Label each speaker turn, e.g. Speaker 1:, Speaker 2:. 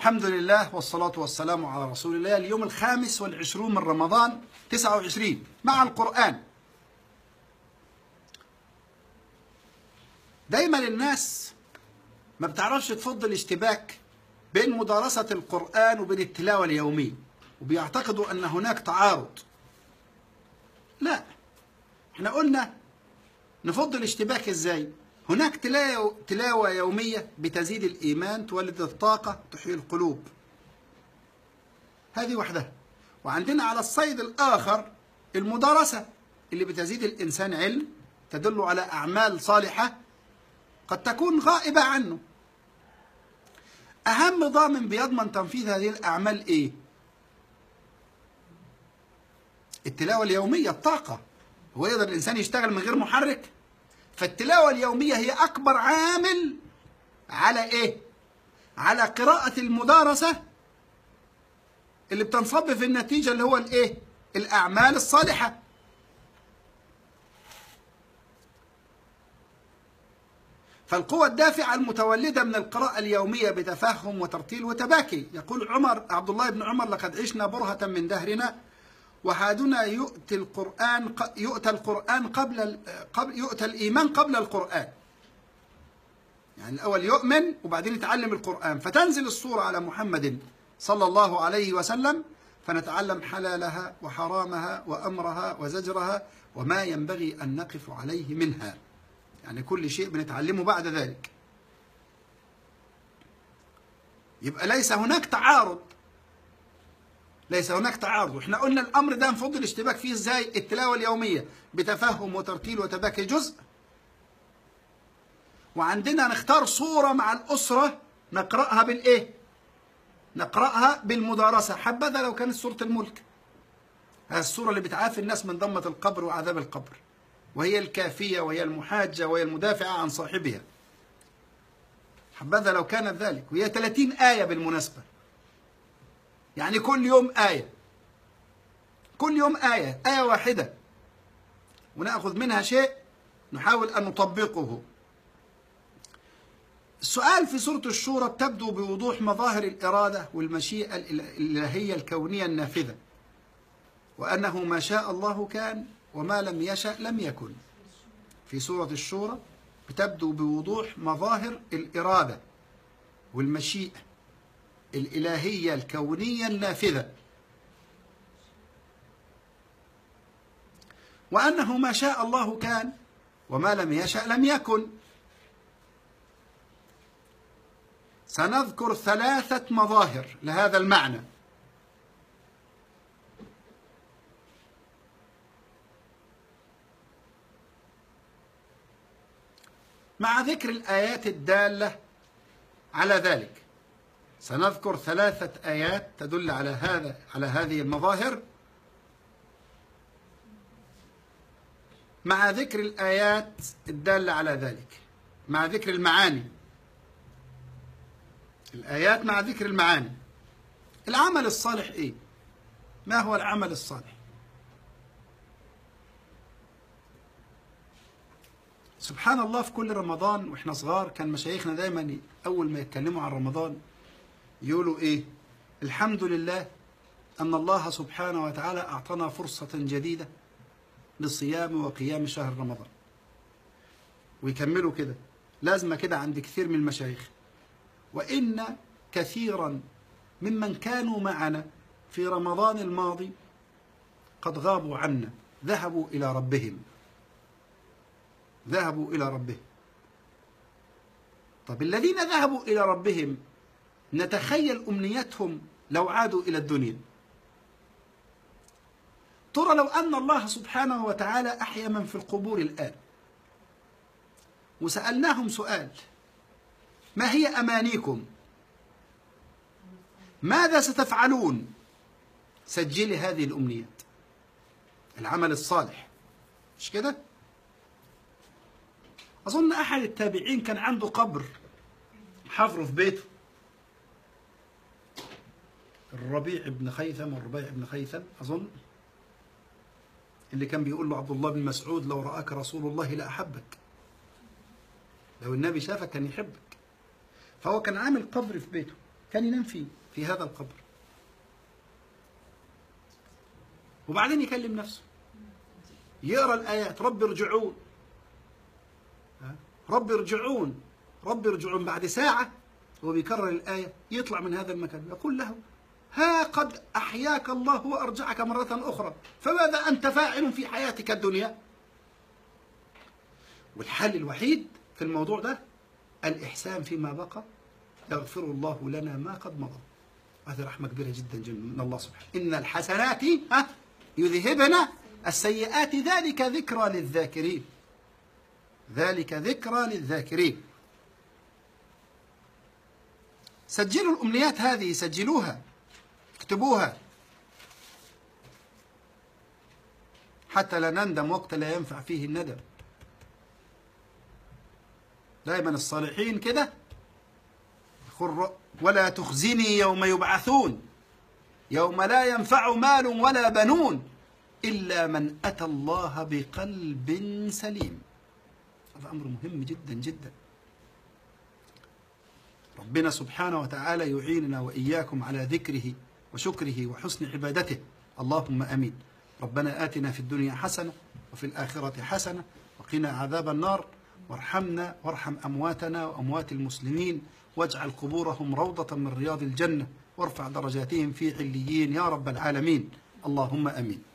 Speaker 1: الحمد لله والصلاة والسلام على رسول الله. اليوم 25 من رمضان 29 مع القرآن. دايما الناس ما بتعرفش تفضل اشتباك بين مدارسة القرآن وبين التلاوة اليومية، وبيعتقدوا أن هناك تعارض. لا، احنا قلنا نفضل اشتباك ازاي؟ هناك تلاوة يومية بتزيد الإيمان، تولد الطاقة، تحيي القلوب، هذه وحدها. وعندنا على الصيد الآخر المدارسة اللي بتزيد الإنسان علم، تدل على أعمال صالحة قد تكون غائبة عنه. أهم ضامن بيضمن تنفيذ هذه الأعمال إيه؟ التلاوة اليومية، الطاقة. هو يقدر الإنسان يشتغل من غير محرك؟ فالتلاوة اليومية هي أكبر عامل على إيه؟ على قراءة المدارسة اللي بتنصب في النتيجة اللي هو الإيه؟ الأعمال الصالحة. فالقوة الدافعة المتولدة من القراءة اليومية بتفهم وترتيل وتباكي. يقول عبد الله بن عمر: لقد عشنا برهة من دهرنا وحادنا يؤتى الإيمان قبل القرآن. يعني الأول يؤمن وبعدين يتعلم القرآن، فتنزل الصورة على محمد صلى الله عليه وسلم فنتعلم حلالها وحرامها وأمرها وزجرها وما ينبغي أن نقف عليه منها. يعني كل شيء بنتعلمه بعد ذلك. يبقى ليس هناك تعارض، ليس هناك تعارض. واحنا قلنا الامر ده نفضل الاشتباك فيه ازاي؟ التلاوه اليوميه بتفهم وترتيل وتباكي جزء، وعندنا نختار صوره مع الاسره نقراها بالايه؟ نقراها بالمدارسه. حبذا لو كانت سوره الملك، هذه السوره اللي بتعافي الناس من ضمه القبر وعذاب القبر، وهي الكافيه وهي المحاجه وهي المدافعه عن صاحبها. حبذا لو كانت ذلك. وهي 30 ايه بالمناسبه، يعني كل يوم آية، كل يوم آية واحدة، ونأخذ منها شيء نحاول أن نطبقه. السؤال في سورة الشورى: بتبدو بوضوح مظاهر الإرادة والمشيئة الإلهية الكونية النافذة، وأنه ما شاء الله كان وما لم يشأ لم يكن. في سورة الشورى بتبدو بوضوح مظاهر الإرادة والمشيئة الإلهية الكونية النافذة، وأنه ما شاء الله كان وما لم يشأ لم يكن. سنذكر 3 مظاهر لهذا المعنى. مع ذكر الآيات الدالة على ذلك. سنذكر 3 آيات تدل على هذه المظاهر، مع ذكر الآيات الدالة على ذلك، مع ذكر المعاني. الآيات مع ذكر المعاني. العمل الصالح إيه؟ ما هو العمل الصالح؟ سبحان الله، في كل رمضان وإحنا صغار كان مشايخنا دايما أول ما يتكلموا عن رمضان يقولوا إيه؟ الحمد لله أن الله سبحانه وتعالى أعطانا فرصة جديدة للصيام وقيام شهر رمضان. ويكملوا كده، لازمة كده عند كثير من المشايخ: وإن كثيرا ممن كانوا معنا في رمضان الماضي قد غابوا عنا، ذهبوا إلى ربهم، ذهبوا إلى ربهم. طب الذين ذهبوا إلى ربهم نتخيل أمنيتهم لو عادوا إلى الدنيا. ترى لو أن الله سبحانه وتعالى أحيا من في القبور الآن وسألناهم سؤال: ما هي أمانيكم؟ ماذا ستفعلون؟ سجلي هذه الأمنيات، العمل الصالح، مش كده؟ أظن أحد التابعين كان عنده قبر حفره في بيته، الربيع بن خيثم أظن، اللي كان بيقول له عبد الله بن مسعود: لو رآك رسول الله لأحبك، لو النبي شافك كان يحبك. فهو كان عامل قبر في بيته، كان ينام في هذا القبر، وبعدين يكلم نفسه يقرأ الآيات: رب ارجعون، رب ارجعون، رب ارجعون. بعد ساعة هو بيكرر الآية يطلع من هذا المكان يقول له: ها قد أحياك الله وأرجعك مرة أخرى، فماذا أنت فاعل في حياتك الدنيا؟ والحل الوحيد في الموضوع ده الإحسان فيما بقى، يغفر الله لنا ما قد مضى. هذه رحمة كبيرة جدا من الله سبحانه. إن الحسنات يذهبن السيئات ذلك ذكرى للذاكرين، ذلك ذكرى للذاكرين. سجلوا الأمنيات هذه، سجلوها، اكتبوها حتى لا نندم وقت لا ينفع فيه الندم. دائما الصالحين كده: ولا تخزني يوم يبعثون يوم لا ينفع مال ولا بنون إلا من أتى الله بقلب سليم. هذا أمر مهم جدا جدا. ربنا سبحانه وتعالى يعيننا وإياكم على ذكره وشكره وحسن عبادته، اللهم أمين. ربنا آتنا في الدنيا حسنة وفي الآخرة حسنة وقنا عذاب النار، وارحمنا وارحم أمواتنا وأموات المسلمين، واجعل قبورهم روضة من رياض الجنة، وارفع درجاتهم في عليين يا رب العالمين، اللهم أمين.